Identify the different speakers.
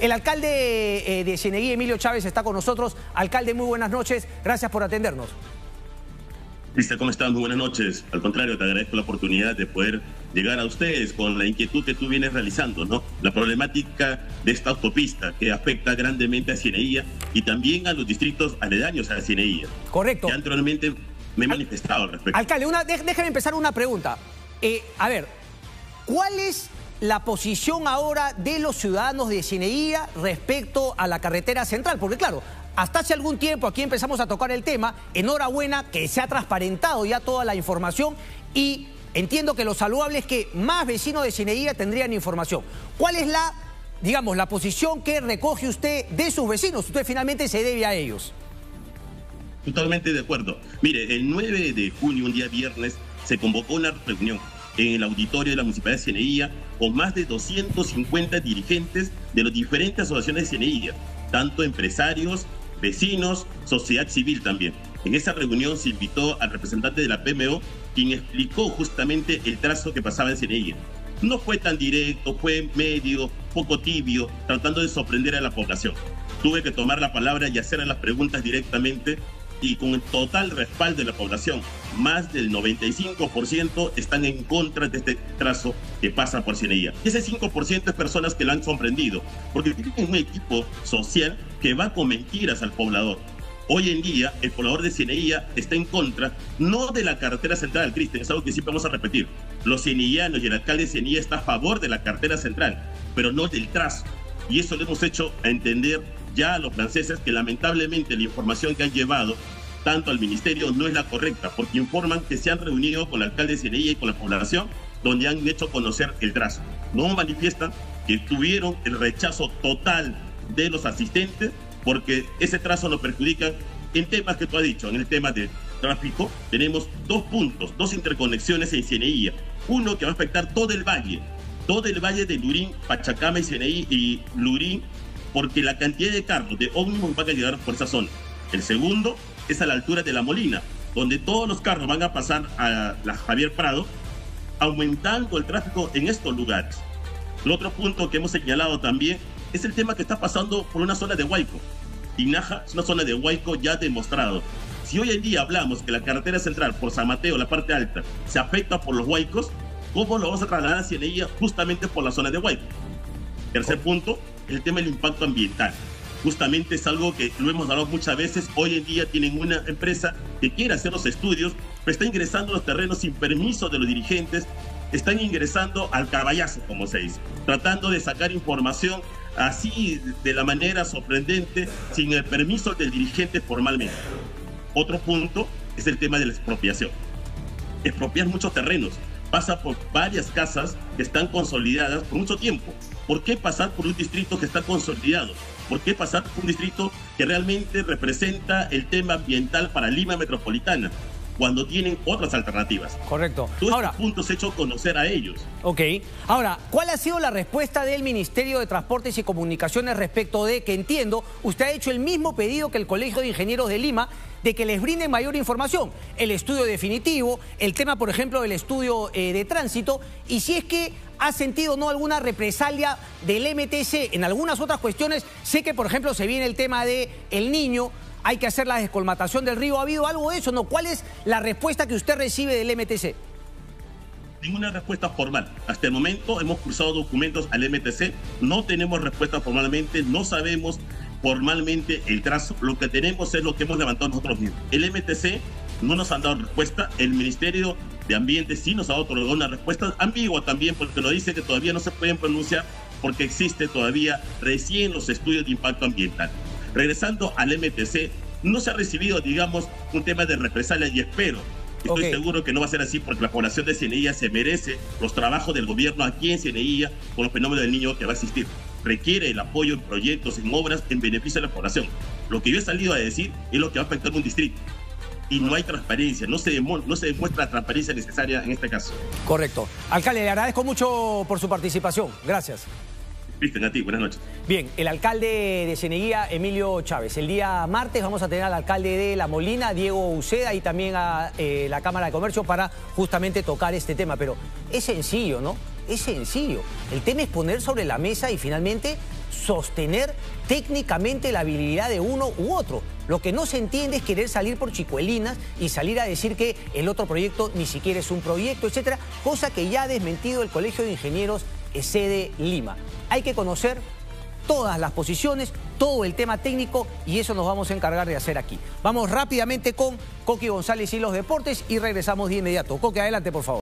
Speaker 1: El alcalde de Cieneguilla, Emilio Chávez, está con nosotros. Alcalde, muy buenas noches. Gracias por atendernos.
Speaker 2: Cristian, ¿cómo estás? Muy buenas noches. Al contrario, te agradezco la oportunidad de poder llegar a ustedes con la inquietud que tú vienes realizando, ¿no? La problemática de esta autopista que afecta grandemente a Cieneguilla y también a los distritos aledaños a Cieneguilla.
Speaker 1: Correcto.
Speaker 2: Que anteriormente me he manifestado al respecto.
Speaker 1: Alcalde, déjeme empezar una pregunta. A ver, ¿cuál es la posición ahora de los ciudadanos de Cieneguilla respecto a la carretera central? Porque claro, hasta hace algún tiempo aquí empezamos a tocar el tema. Enhorabuena que se ha transparentado ya toda la información y entiendo que lo saludable es que más vecinos de Cieneguilla tendrían información. ¿Cuál es la, digamos, la posición que recoge usted de sus vecinos? Usted finalmente se debe a ellos.
Speaker 2: Totalmente de acuerdo. Mire, el 9 de junio, un día viernes, se convocó una reunión en el auditorio de la Municipalidad de Cieneguilla con más de 250 dirigentes de las diferentes asociaciones de Cieneguilla, tanto empresarios, vecinos, sociedad civil también. En esa reunión se invitó al representante de la PMO, quien explicó justamente el trazo que pasaba en Cieneguilla. No fue tan directo, fue medio, poco tibio, tratando de sorprender a la población. Tuve que tomar la palabra y hacer las preguntas directamente y con el total respaldo de la población. Más del 95% están en contra de este trazo que pasa por Cieneguilla. Y ese 5% es personas que lo han comprendido, porque tienen un equipo social que va con mentiras al poblador. Hoy en día, el poblador de Cieneguilla está en contra, no de la carretera central, Cristian, es algo que siempre vamos a repetir. Los cieneguillanos y el alcalde de Cieneguilla está a favor de la carretera central, pero no del trazo. Y eso lo hemos hecho a entender ya a los franceses que lamentablemente la información que han llevado tanto al ministerio no es la correcta, porque informan que se han reunido con el alcalde de Cieneguilla y con la población, donde han hecho conocer el trazo. No manifiestan que tuvieron el rechazo total de los asistentes, porque ese trazo nos perjudica en temas que tú has dicho. En el tema de tráfico tenemos dos puntos, dos interconexiones en Cieneguilla. Uno que va a afectar todo el valle de Lurín, Pachacama y Lurín, porque la cantidad de carros, de ómnibus van a llegar por esa zona. El segundo es a la altura de La Molina, donde todos los carros van a pasar a la Javier Prado, aumentando el tráfico en estos lugares. El otro punto que hemos señalado también es el tema que está pasando por una zona de Huayco. Tinaja es una zona de Huayco ya demostrado. Si hoy en día hablamos que la carretera central por San Mateo, la parte alta, se afecta por los Huaycos, ¿cómo lo vamos a trasladar a Cieneguilla justamente por la zona de Huayco? Tercer punto, el tema del impacto ambiental. Justamente es algo que lo hemos hablado muchas veces. Hoy en día tienen una empresa que quiere hacer los estudios, pero está ingresando a los terrenos sin permiso de los dirigentes, están ingresando al caballazo, como se dice, tratando de sacar información así de la manera sorprendente, sin el permiso del dirigente formalmente. Otro punto es el tema de la expropiación. Expropiar muchos terrenos. Pasa por varias casas que están consolidadas por mucho tiempo. ¿Por qué pasar por un distrito que está consolidado? ¿Por qué pasar por un distrito que realmente representa el tema ambiental para Lima metropolitana, cuando tienen otras alternativas?
Speaker 1: Correcto.
Speaker 2: Todos estos puntos he hecho conocer a ellos.
Speaker 1: Ok. Ahora, ¿cuál ha sido la respuesta del Ministerio de Transportes y Comunicaciones respecto de que, entiendo, usted ha hecho el mismo pedido que el Colegio de Ingenieros de Lima, de que les brinden mayor información? El estudio definitivo, el tema, por ejemplo, del estudio de tránsito, y si es que ha sentido no alguna represalia del MTC en algunas otras cuestiones. Sé que, por ejemplo, se viene el tema de El Niño, hay que hacer la descolmatación del río. ¿Ha habido algo de eso? ¿No? ¿Cuál es la respuesta que usted recibe del MTC?
Speaker 2: Ninguna respuesta formal. Hasta el momento hemos cruzado documentos al MTC, no tenemos respuesta formalmente, no sabemos formalmente el trazo. Lo que tenemos es lo que hemos levantado nosotros mismos. El MTC no nos han dado respuesta, el Ministerio de Ambiente sí nos ha otorgado una respuesta ambigua también, porque nos dice que todavía no se pueden pronunciar porque existe todavía recién los estudios de impacto ambiental. Regresando al MTC, no se ha recibido, digamos, un tema de represalia y estoy seguro que no va a ser así, porque la población de Cieneguilla se merece los trabajos del gobierno aquí en Cieneguilla con los fenómenos del Niño que va a existir. Requiere el apoyo en proyectos, en obras, en beneficio de la población. Lo que yo he salido a decir es lo que va a afectar un distrito. Y no hay transparencia, no se demuestra la transparencia necesaria en este caso.
Speaker 1: Correcto. Alcalde, le agradezco mucho por su participación. Gracias.
Speaker 2: Cristian, a ti, buenas noches.
Speaker 1: Bien, el alcalde de Cieneguilla, Emilio Chávez. El día martes vamos a tener al alcalde de La Molina, Diego Uceda, y también a la Cámara de Comercio para justamente tocar este tema. Pero es sencillo, ¿no? Es sencillo. El tema es poner sobre la mesa y finalmente sostener técnicamente la habilidad de uno u otro. Lo que no se entiende es querer salir por chicuelinas y salir a decir que el otro proyecto ni siquiera es un proyecto, etcétera, cosa que ya ha desmentido el Colegio de Ingenieros ECE Lima. Hay que conocer todas las posiciones, todo el tema técnico, y eso nos vamos a encargar de hacer aquí. Vamos rápidamente con Coqui González y los deportes y regresamos de inmediato. Coqui, adelante, por favor.